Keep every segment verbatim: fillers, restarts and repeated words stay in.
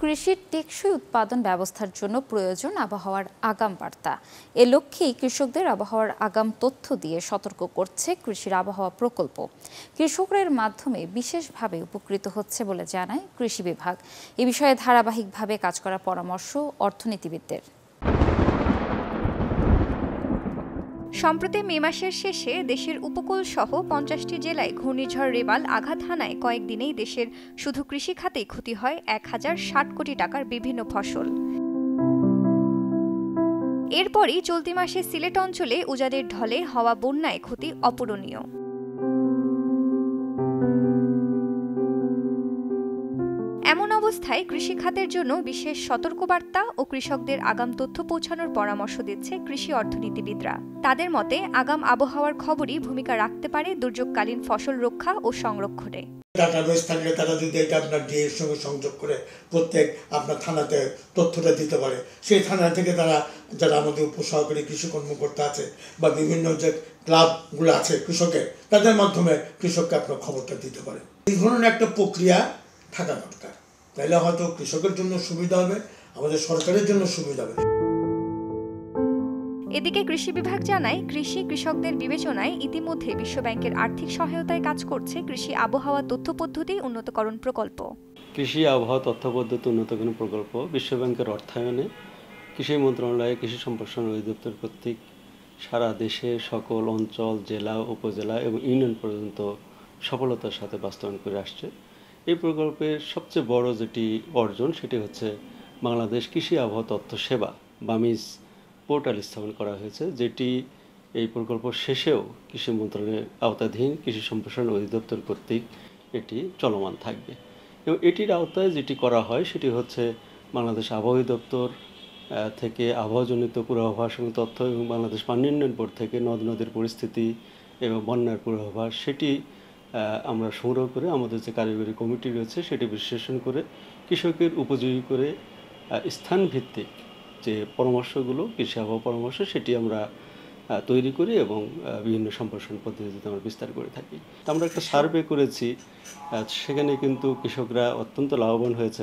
কৃষির টেকসই উৎপাদন ব্যবস্থার জন্য প্রয়োজন আবহাওয়ার আগাম বার্তা। এ লক্ষ্যেই কৃষকদের আবহাওয়ার আগাম তথ্য দিয়ে সতর্ক করছে কৃষির আবহাওয়া প্রকল্প। কৃষকরা এর মাধ্যমে বিশেষভাবে উপকৃত হচ্ছে বলে জানায় কৃষি বিভাগ। এ বিষয়ে ধারাবাহিকভাবে কাজ করার পরামর্শ অর্থনীতিবিদদের। সম্প্রতি মে মাসের শেষে দেশের উপকূল সহ পঞ্চাশটি জেলায় ঘূর্ণিঝড় রেবাল আঘাত হানায় কয়েকদিনেই দেশের শুধু কৃষি খাতেই ক্ষতি হয় এক হাজার ষাট কোটি টাকার বিভিন্ন ফসল। এরপরই চলতি মাসে সিলেট অঞ্চলে উজানের ঢলে হওয়া বন্যায় ক্ষতি অপূরণীয়। এমন অবস্থায় কৃষি খাতের জন্য বিশেষ সতর্কবার্তা ও কৃষকদের আগাম তথ্য পৌঁছানোর পরামর্শ দিচ্ছে কৃষি অর্থনীতিবিদরা। তাদের মতে আগাম আবহাওয়ার খবরই ভূমিকা রাখতে পারে দুর্যোগকালীন ফসল রক্ষা ও সংরক্ষণে। ডাটাবেস থাকলে তারা যদি এটা আপনার ডি এর সঙ্গে সংযোগ করে প্রত্যেক আপনার থানাতে তথ্যটা দিতে পারে, সেই থানা থেকে তারা যারা আমাদের উপসহকারী কৃষি কর্মকর্তা আছে বা বিভিন্ন যে ক্লাবগুলো আছে কৃষকের, তাদের মাধ্যমে কৃষককে আপনার খবরটা দিতে পারে। এই ধরনের একটা প্রক্রিয়া থাকা দরকার, তাহলে হয়তো কৃষকের জন্য সুবিধা হবে, আমাদের সরকারের জন্য সুবিধা হবে। এদিকে কৃষি বিভাগ জানায়, কৃষি কৃষকদের বিবেচনায় ইতিমধ্যে বিশ্বব্যাংকের আর্থিক সহায়তায় কাজ করছে কৃষি আবহাওয়া তথ্য পদ্ধতি উন্নতকরণ প্রকল্প। কৃষি আবহাওয়া তথ্য পদ্ধতি উন্নতকরণ প্রকল্প বিশ্বব্যাংকের অর্থায়নে কৃষি মন্ত্রণালয় কৃষি সম্প্রসারণ অধিদপ্তর কর্তৃক সারা দেশে সকল অঞ্চল, জেলা, উপজেলা এবং ইউনিয়ন পর্যন্ত সফলতার সাথে বাস্তবায়ন করে আসছে। এই প্রকল্পের সবচেয়ে বড় যেটি অর্জন সেটি হচ্ছে বাংলাদেশ কৃষি আবহাওয়া তথ্য সেবা বামিজ পোর্টাল স্থাপন করা হয়েছে, যেটি এই প্রকল্প শেষেও কৃষি মন্ত্রণালয়ের আওতাধীন কৃষি সম্প্রসারণ অধিদপ্তর কর্তৃক এটি চলমান থাকবে। এবং এটির আওতায় যেটি করা হয় সেটি হচ্ছে বাংলাদেশ আবহাওয়া অধিদপ্তর থেকে আবহাওয়াজনিত পূর্বাভাস এবং তথ্য এবং বাংলাদেশ পানি উন্নয়ন বোর্ড থেকে নদ নদীর পরিস্থিতি এবং বন্যার পূর্বাভাস সেটি আমরা সংগ্রহ করে আমাদের যে কারিগরি কমিটি রয়েছে সেটি বিশ্লেষণ করে কৃষকের উপযোগী করে স্থানভিত্তিক যে পরামর্শগুলো কৃষি আবহাওয়া পরামর্শ সেটি আমরা তৈরি করি এবং বিভিন্ন সম্প্রসারণ পদ্ধতিতে আমরা বিস্তার করে থাকি। আমরা একটা সার্ভে করেছি, সেখানে কিন্তু কৃষকরা অত্যন্ত লাভবান হয়েছে।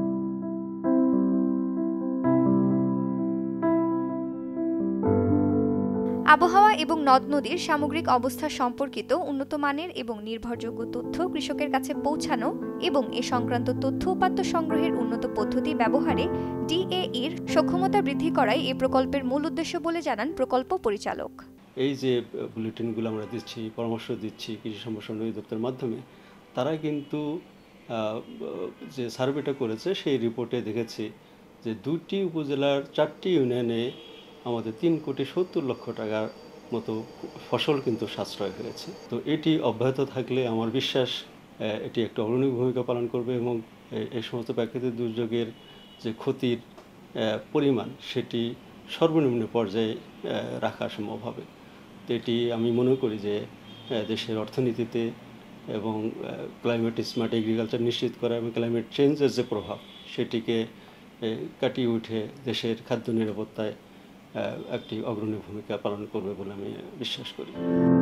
আবহাওয়া এবং নদ নদীর সামগ্রিক অবস্থা সম্পর্কিত উন্নত মানের এবং নির্ভরযোগ্য তথ্য কৃষকের কাছে পৌঁছানো এবং এ সংক্রান্ত তথ্য উপাত্ত সংগ্রহের উন্নত পদ্ধতি ব্যবহারে ডিএইর সক্ষমতা বৃদ্ধি করাই এই প্রকল্পের মূল উদ্দেশ্য বলে জানান প্রকল্প পরিচালক। এই যে বুলেটিনগুলো আমরা দিচ্ছি, পরামর্শ দিচ্ছি কৃষি সম্প্রসারণ অধিদপ্তরের মাধ্যমে, তারা কিন্তু যে সার্ভেটা করেছে সেই রিপোর্টে দেখেছি যে দুটি উপজেলার চারটি ইউনিয়নে আমাদের তিন কোটি সত্তর লক্ষ টাকার মতো ফসল কিন্তু সাশ্রয় হয়েছে। তো এটি অব্যাহত থাকলে আমার বিশ্বাস এটি একটা অগ্রণী ভূমিকা পালন করবে এবং এই সমস্ত প্রাকৃতিক দুর্যোগের যে ক্ষতির পরিমাণ সেটি সর্বনিম্ন পর্যায়ে রাখা সম্ভব হবে। তো এটি আমি মনে করি যে দেশের অর্থনীতিতে এবং ক্লাইমেট স্মার্ট এগ্রিকালচার নিশ্চিত করা এবং ক্লাইমেট চেঞ্জের যে প্রভাব সেটিকে কাটিয়ে উঠে দেশের খাদ্য নিরাপত্তায় একটি অগ্রণী ভূমিকা পালন করবে বলে আমি বিশ্বাস করি।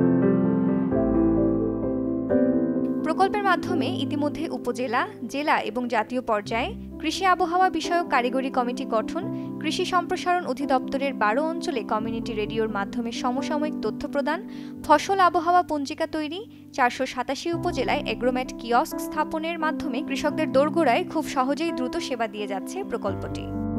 প্রকল্পের মাধ্যমে ইতিমধ্যে উপজেলা, জেলা এবং জাতীয় পর্যায়ে কৃষি আবহাওয়া বিষয়ক কারিগরি কমিটি গঠন, কৃষি সম্প্রসারণ অধিদপ্তরের বারো অঞ্চলে কমিউনিটি রেডিওর মাধ্যমে সমসাময়িক তথ্য প্রদান, ফসল আবহাওয়া পঞ্জিকা তৈরি, চারশো সাতাশি উপজেলায় এগ্রোম্যাট কিয়স্ক স্থাপনের মাধ্যমে কৃষকদের দোরগোড়ায় খুব সহজেই দ্রুত সেবা দিয়ে যাচ্ছে প্রকল্পটি।